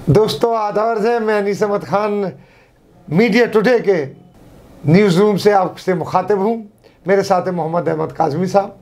दोस्तों आदाब है, मैं अनीस अहमद खान मीडिया टुडे के न्यूज़ रूम से आपसे मुखातिब हूँ। मेरे साथ है मोहम्मद अहमद काज़मी साहब,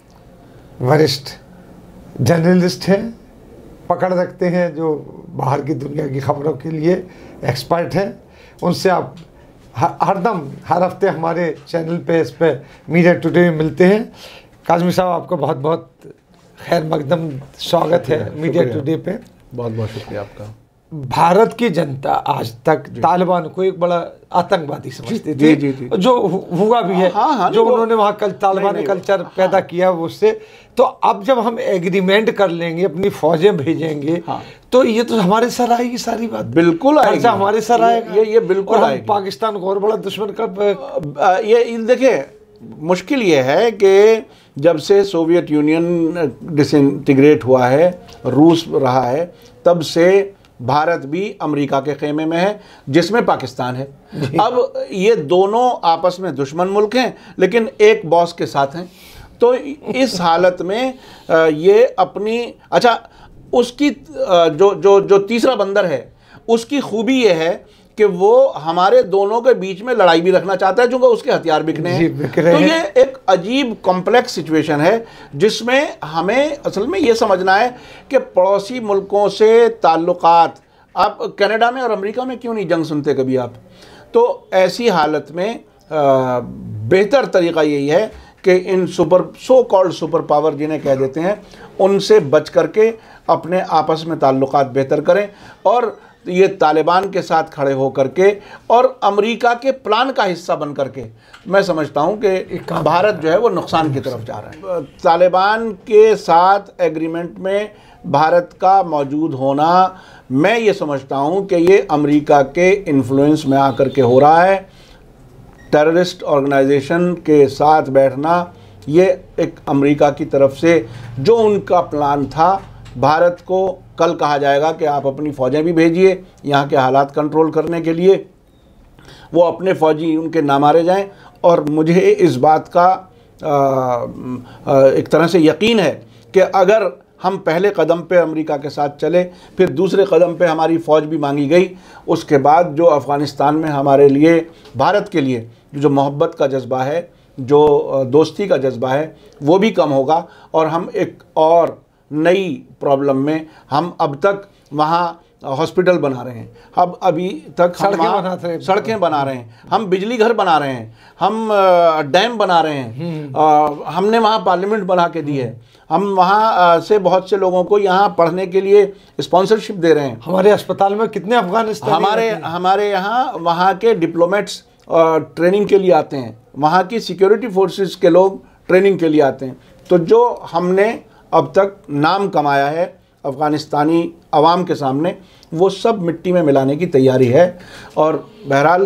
वरिष्ठ जर्नलिस्ट हैं, पकड़ रखते हैं जो बाहर की दुनिया की खबरों के लिए एक्सपर्ट हैं। उनसे आप हरदम हर हफ्ते हमारे चैनल पे इस पे मीडिया टुडे में मिलते हैं। काज़मी साहब, आपका बहुत बहुत खैर मकदम स्वागत है मीडिया टुडे पे। बहुत बहुत शुक्रिया आपका। भारत की जनता आज तक तालिबान को एक बड़ा आतंकवादी समझती थी, जो हुआ भी है। जो उन्होंने वहाँ तालिबानी कल्चर पैदा किया वो उससे। तो अब जब हम एग्रीमेंट कर लेंगे, अपनी फौजें भेजेंगे, तो ये तो हमारे सर आएगी सारी बात। बिल्कुल आएगी, हमारे सर आएगा। ये बिल्कुल और हम पाकिस्तान को और बड़ा दुश्मन कर ये देखिए, मुश्किल ये है कि जब से सोवियत यूनियन डिसइंटीग्रेट हुआ है, रूस रहा है, तब से भारत भी अमेरिका के खेमे में है, जिसमें पाकिस्तान है। अब ये दोनों आपस में दुश्मन मुल्क हैं, लेकिन एक बॉस के साथ हैं। तो इस हालत में ये अपनी उसकी जो तीसरा बंदर है, उसकी खूबी ये है कि वो हमारे दोनों के बीच में लड़ाई भी रखना चाहता है, क्योंकि उसके हथियार बिकने हैं। तो ये एक अजीब कॉम्प्लेक्स सिचुएशन है, जिसमें हमें असल में ये समझना है कि पड़ोसी मुल्कों से ताल्लुकात, आप कनाडा में और अमेरिका में क्यों नहीं जंग सुनते कभी आप? तो ऐसी हालत में बेहतर तरीका यही है कि इन सो कॉल्ड सुपर पावर जिन्हें कह देते हैं, उनसे बच करके अपने आपस में ताल्लुकात बेहतर करें, और ये तालिबान के साथ खड़े हो करके और अमेरिका के प्लान का हिस्सा बन करके, मैं समझता हूँ कि भारत जो है वो नुकसान की तरफ जा रहा है। तालिबान के साथ एग्रीमेंट में भारत का मौजूद होना, मैं ये समझता हूँ कि ये अमेरिका के इन्फ्लुएंस में आकर के हो रहा है। टेररिस्ट ऑर्गेनाइजेशन के साथ बैठना, ये एक अमेरिका की तरफ से जो उनका प्लान था। भारत को कल कहा जाएगा कि आप अपनी फ़ौजें भी भेजिए यहाँ के हालात कंट्रोल करने के लिए, वो अपने फ़ौजी उनके ना मारे जाएं। और मुझे इस बात का एक तरह से यकीन है कि अगर हम पहले कदम पे अमेरिका के साथ चले, फिर दूसरे कदम पे हमारी फ़ौज भी मांगी गई, उसके बाद जो अफ़गानिस्तान में हमारे लिए, भारत के लिए जो मोहब्बत का जज्बा है, जो दोस्ती का जज्बा है, वो भी कम होगा। और हम एक और नई प्रॉब्लम में, हम अब तक वहाँ हॉस्पिटल बना रहे हैं, हम अभी तक सड़कें बना रहे हैं, हम बिजली घर बना रहे हैं, हम डैम बना रहे हैं, हमने वहाँ पार्लियामेंट बना के दी है, हम वहाँ से बहुत से लोगों को यहाँ पढ़ने के लिए स्पॉन्सरशिप दे रहे हैं। हमारे अस्पताल में कितने अफगानिस्तानी हमारे यहाँ वहाँ के डिप्लोमेट्स ट्रेनिंग के लिए आते हैं, वहाँ की सिक्योरिटी फोर्सेस के लोग ट्रेनिंग के लिए आते हैं। तो जो हमने अब तक नाम कमाया है अफ़गानिस्तानी अवाम के सामने, वो सब मिट्टी में मिलाने की तैयारी है। और बहरहाल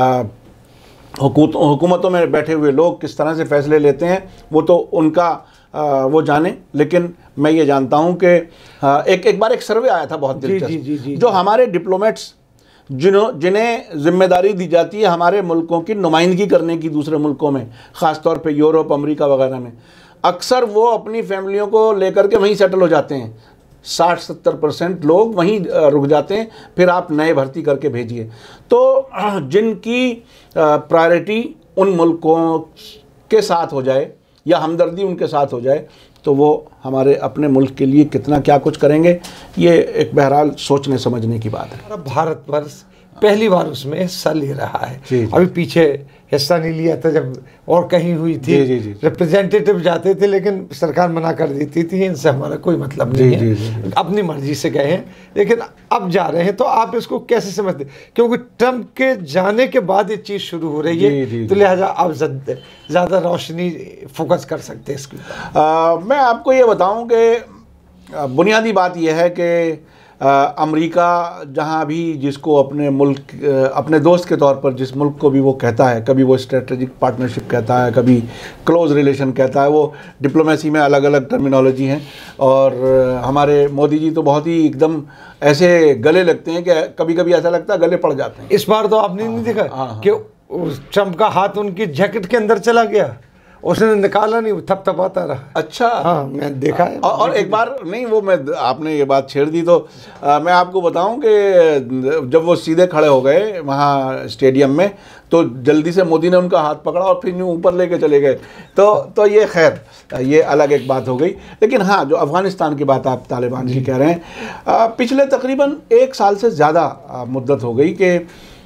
हुकूमतों में बैठे हुए लोग किस तरह से फ़ैसले लेते हैं, वो तो उनका वो जाने। लेकिन मैं ये जानता हूँ कि एक बार एक सर्वे आया था बहुत दिलचस्प, जो हमारे डिप्लोमेट्स जिन्हें जिम्मेदारी दी जाती है हमारे मुल्कों की नुमाइंदगी करने की दूसरे मुल्कों में, ख़ास तौर पे यूरोप, अमेरिका वगैरह में, अक्सर वो अपनी फैमिलियों को लेकर के वहीं सेटल हो जाते हैं। 60-70% लोग वहीं रुक जाते हैं, फिर आप नए भर्ती करके भेजिए। तो जिनकी प्रायोरिटी उन मुल्कों के साथ हो जाए या हमदर्दी उनके साथ हो जाए, तो वो हमारे अपने मुल्क के लिए कितना क्या कुछ करेंगे, ये एक बहरहाल सोचने समझने की बात है। भारतवर्ष पहली बार उसमें हिस्सा ले रहा है। अभी पीछे हिस्सा नहीं लिया था जब और कहीं हुई थी, रिप्रेजेंटेटिव जाते थे, लेकिन सरकार मना कर देती थी, इनसे हमारा कोई मतलब नहीं है, अपनी मर्जी से गए हैं। लेकिन अब जा रहे हैं, तो आप इसको कैसे समझते? क्योंकि ट्रंप के जाने के बाद ये चीज़ शुरू हो रही है, तो लिहाजा आप ज़्यादा रोशनी फोकस कर सकते हैं इसकी। मैं आपको ये बताऊँ कि बुनियादी बात यह है कि अमेरिका जहाँ भी जिसको अपने मुल्क, अपने दोस्त के तौर पर जिस मुल्क को भी वो कहता है, कभी वो स्ट्रेटेजिक पार्टनरशिप कहता है, कभी क्लोज रिलेशन कहता है, वो डिप्लोमेसी में अलग अलग टर्मिनोलॉजी हैं। और हमारे मोदी जी तो बहुत ही एकदम ऐसे गले लगते हैं कि कभी कभी ऐसा लगता है गले पड़ जाते हैं। इस बार तो आपने नहीं देखा कि ट्रंप का हाथ उनकी जैकेट के अंदर चला गया उसने निकाला नहीं, थपथपाता रहा। अच्छा, हाँ मैं देखा है। और एक बार नहीं, वो मैं आपने ये बात छेड़ दी तो मैं आपको बताऊं कि जब वो सीधे खड़े हो गए वहाँ स्टेडियम में, तो जल्दी से मोदी ने उनका हाथ पकड़ा और फिर यूँ ऊपर लेके चले गए। तो ये खैर ये अलग एक बात हो गई। लेकिन हाँ, जो अफ़गानिस्तान की बात आप तालिबान की कह रहे हैं, पिछले तकरीबन 1 साल से ज़्यादा मुद्दत हो गई कि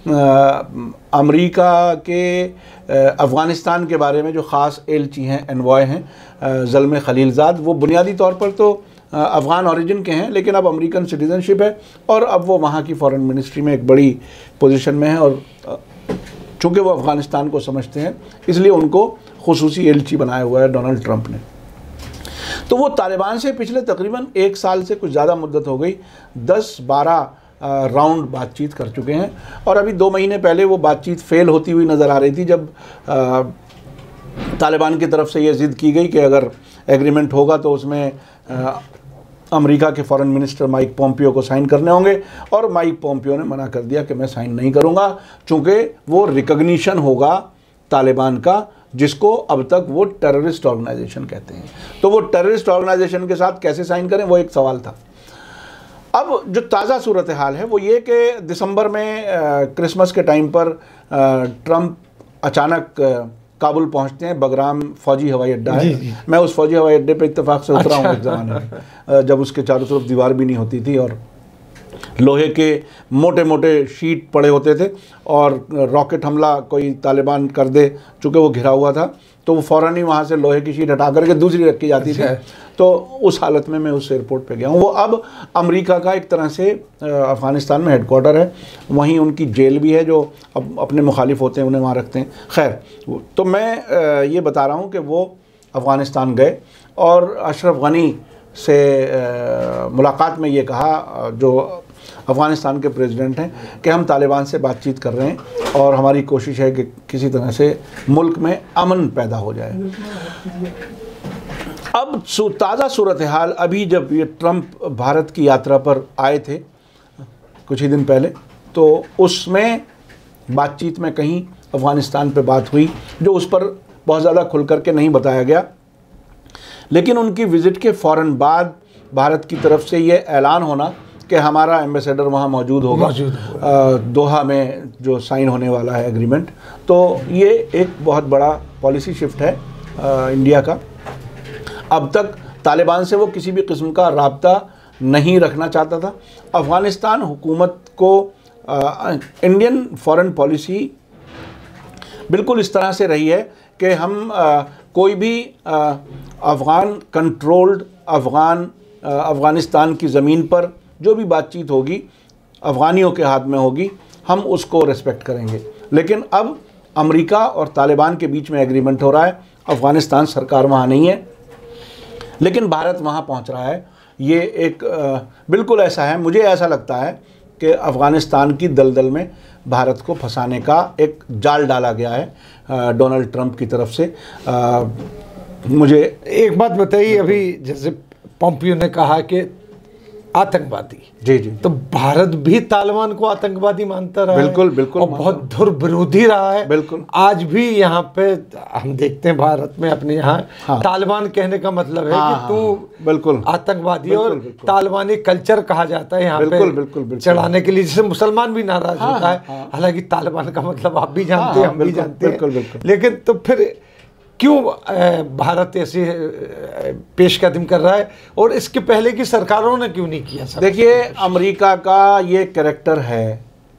अमेरिका के अफ़गानिस्तान के बारे में जो ख़ास एलची हैं, एनवॉय हैं, ज़ल्मे खलीलज़ाद, वो बुनियादी तौर पर तो अफ़गान ओरिजिन के हैं, लेकिन अब अमेरिकन सिटीज़नशिप है और अब वो वहाँ की फ़ॉरेन मिनिस्ट्री में एक बड़ी पोजीशन में है। और चूँकि वो अफ़गानिस्तान को समझते हैं, इसलिए उनको खुसूसी एलची बनाया हुआ है डोनाल्ड ट्रंप ने। तो वो तालिबान से पिछले तकरीबन 1 साल से कुछ ज़्यादा मुद्दत हो गई, 10-12 राउंड बातचीत कर चुके हैं। और अभी 2 महीने पहले वो बातचीत फेल होती हुई नज़र आ रही थी, जब तालिबान की तरफ से ये ज़िद की गई कि अगर एग्रीमेंट होगा तो उसमें अमेरिका के फॉरेन मिनिस्टर माइक पोम्पियो को साइन करने होंगे। और माइक पोम्पियो ने मना कर दिया कि मैं साइन नहीं करूँगा, चूँकि वो रिकग्निशन होगा तालिबान का, जिसको अब तक वो टेररिस्ट ऑर्गेनाइजेशन कहते हैं। तो वो टेररिस्ट ऑर्गेनाइजेशन के साथ कैसे साइन करें, वो एक सवाल था। अब जो ताज़ा सूरत हाल है वो ये कि दिसंबर में क्रिसमस के टाइम पर ट्रंप अचानक काबुल पहुंचते हैं। बगराम फ़ौजी हवाई अड्डा है, मैं उस फ़ौजी हवाई अड्डे पे इत्तेफाक से उतरा हूँ एक ज़माने में, जब उसके चारों तरफ दीवार भी नहीं होती थी और लोहे के मोटे मोटे शीट पड़े होते थे, और रॉकेट हमला कोई तालिबान कर दे, चूँकि वो घिरा हुआ था, तो वो फ़ौरन ही वहाँ से लोहे की शीट हटा करके दूसरी रखी जाती थी। तो उस हालत में मैं उस एयरपोर्ट पे गया हूँ। वो अब अमेरिका का एक तरह से अफ़गानिस्तान में हेडक्वार्टर है, वहीं उनकी जेल भी है, जो अब अपने मुखालिफ होते हैं उन्हें वहाँ रखते हैं। खैर, तो मैं ये बता रहा हूँ कि वो अफ़गानिस्तान गए और अशरफ गनी से मुलाकात में ये कहा, जो अफ़गानिस्तान के प्रेसिडेंट हैं, कि हम तालिबान से बातचीत कर रहे हैं और हमारी कोशिश है कि किसी तरह से मुल्क में अमन पैदा हो जाए। अब ताज़ा सूरत हाल, अभी जब ये ट्रंप भारत की यात्रा पर आए थे कुछ ही दिन पहले, तो उसमें बातचीत में कहीं अफ़गानिस्तान पे बात हुई, जो उस पर बहुत ज़्यादा खुल कर के नहीं बताया गया। लेकिन उनकी विज़िट के फ़ौरन बाद भारत की तरफ से ये ऐलान होना कि हमारा एम्बेसडर वहाँ मौजूद होगा दोहा में जो साइन होने वाला है एग्रीमेंट, तो ये एक बहुत बड़ा पॉलिसी शिफ्ट है इंडिया का। अब तक तालिबान से वो किसी भी किस्म का राब्ता नहीं रखना चाहता था। अफ़गानिस्तान हुकूमत को इंडियन फॉरेन पॉलिसी बिल्कुल इस तरह से रही है कि हम कोई भी अफ़गान कंट्रोल्ड अफ़गानिस्तान की ज़मीन पर जो भी बातचीत होगी अफ़गानियों के हाथ में होगी, हम उसको रिस्पेक्ट करेंगे। लेकिन अब अमेरिका और तालिबान के बीच में एग्रीमेंट हो रहा है, अफ़गानिस्तान सरकार वहाँ नहीं है, लेकिन भारत वहाँ पहुँच रहा है। ये एक बिल्कुल ऐसा है, मुझे ऐसा लगता है कि अफ़गानिस्तान की दलदल में भारत को फंसाने का एक जाल डाला गया है डोनाल्ड ट्रंप की तरफ से। मुझे एक बात बताइए, अभी जैसे पोम्पियो ने कहा कि आतंकवादी, जी जी, तो भारत भी तालिबान को आतंकवादी मानता रहा बिल्कुल है, बिल्कुल, और बहुत धुर विरोधी रहा है। बिल्कुल, आज भी यहाँ पे हम देखते हैं भारत में अपने यहाँ हाँ, तालिबान कहने का मतलब है कि तू बिल्कुल आतंकवादी, और तालिबानी कल्चर कहा जाता है यहाँ पे चढ़ाने के लिए, जिससे मुसलमान भी नाराज होता है। हालांकि तालिबान का मतलब आप भी जानते हैं, हम भी जानते हैं, लेकिन तो फिर क्यों भारत ऐसे पेशकदम कर रहा है, और इसके पहले की सरकारों ने क्यों नहीं किया? देखिए, अमेरिका का ये कैरेक्टर है,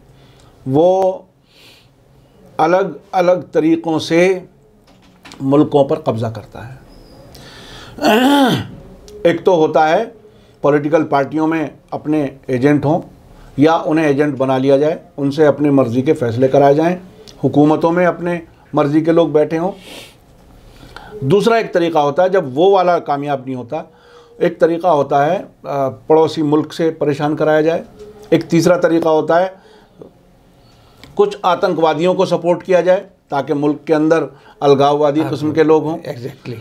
वो अलग अलग तरीक़ों से मुल्कों पर कब्ज़ा करता है। एक तो होता है पॉलिटिकल पार्टियों में अपने एजेंट हों या उन्हें एजेंट बना लिया जाए, उनसे अपनी मर्ज़ी के फ़ैसले कराए जाएं, हुकूमतों में अपने मर्ज़ी के लोग बैठे हों। दूसरा एक तरीक़ा होता है, जब वो वाला कामयाब नहीं होता, एक तरीक़ा होता है पड़ोसी मुल्क से परेशान कराया जाए। एक तीसरा तरीक़ा होता है कुछ आतंकवादियों को सपोर्ट किया जाए ताकि मुल्क के अंदर अलगाववादी किस्म के लोग हों। एग्जैक्टली।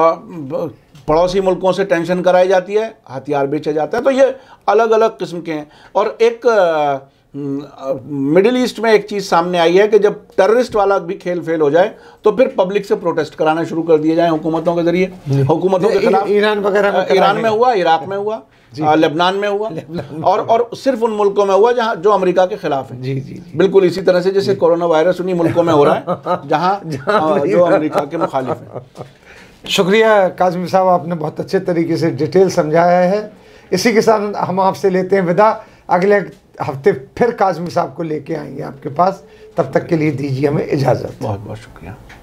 पड़ोसी मुल्कों से टेंशन कराई जाती है, हथियार बेचे जाते हैं। तो ये अलग अलग किस्म के हैं। और एक मिडिल ईस्ट में एक चीज सामने आई है कि जब टेररिस्ट वाला भी खेल फेल हो जाए तो फिर पब्लिक से प्रोटेस्ट कराना शुरू कर दिए जाए हुकूमतों के जरिए, हुकूमतों के खिलाफ। ईरान वगैरह में, ईरान में हुआ, इराक में हुआ, लेबनान में हुआ, और सिर्फ उन मुल्कों में हुआ जहां जो अमेरिका के खिलाफ है। जी जी, बिल्कुल इसी तरह से जैसे कोरोना वायरस उन्हीं मुल्कों में हो रहा है जहां जो अमेरिका के मुखालिफ है। शुक्रिया काज़मी साहब, आपने बहुत अच्छे तरीके से डिटेल समझाया है। इसी के साथ हम आपसे लेते हैं विदा। अगले हफ्ते फिर काज़मी साहब को लेके आएंगे आपके पास। तब तक के लिए दीजिए हमें इजाज़त। बहुत बहुत शुक्रिया।